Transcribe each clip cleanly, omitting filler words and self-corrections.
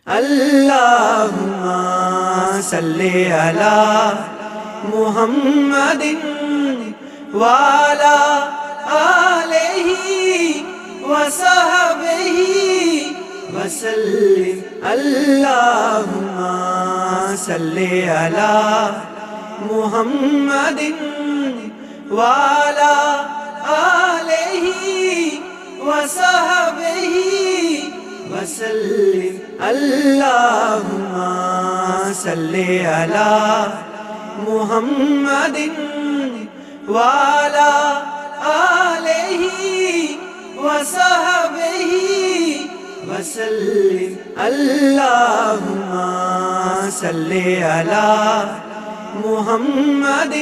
اللہم صلی علی محمد وعلی آلہ وصحبہ وسلم اللہم صلی علی محمد وعلی آلہ وصحبہ وسلم اللہم صلی علی محمد وعلی آلہ وصحبہ وسلم اللہم صلی علی محمد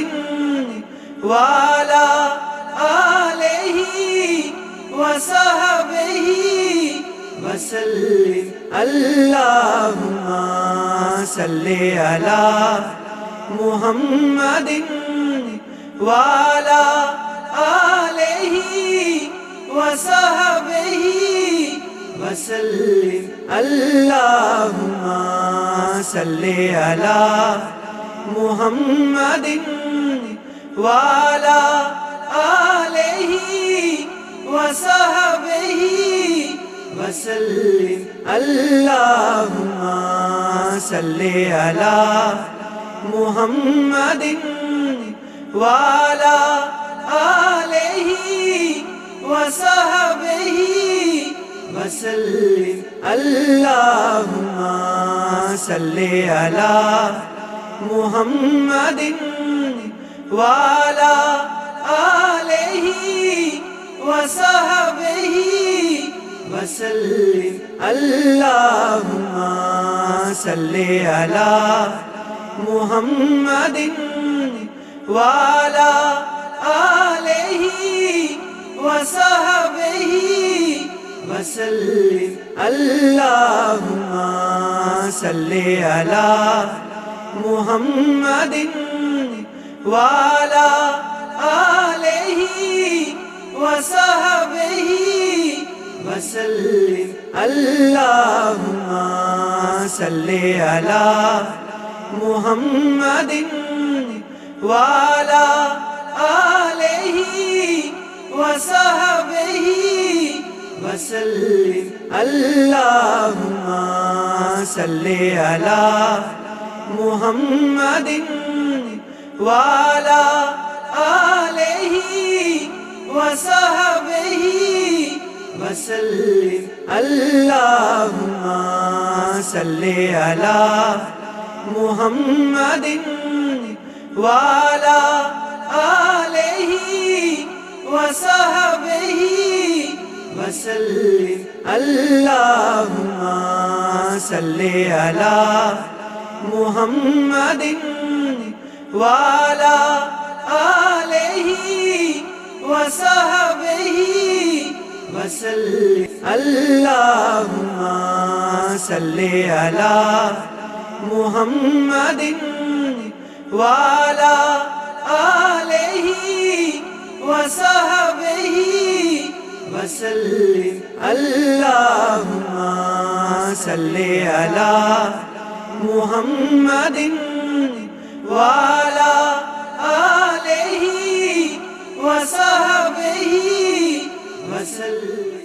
وعلی آلہ وصحبہ وسلم اللہم صلی علی محمد وعلی آلہ وصحبہ وسلم اللہم صلی علی محمد وعلی آلہ وصحبہ وسلم اللہم صلی علی محمد وعلی آلہ وصحبہ وسلم اللہم صلی علی محمد وعلی آلہ وصحبہ وسلم اللہم صلی علی محمد وعلی آلہ وصحبہ وسلم اللہم صلی علی محمد وعلی آلہ وصحبہ وسلم اللہم صلی علی محمد وعلی آلہ وصحبہ وسلم اللہم صلی علی محمد وعلی آلہ وصحبہ وسلم اللہم صلی علی محمد وعلی آلہ وصحبہ وسلم اللہم صلی علی محمد وعلی آلہ وصحبہ وسلم اللہم صلی علی محمد وعلی آلہ وصحبہ وسلم اللہم صلی علی محمد وعلی آلہ وصحبہ وسلم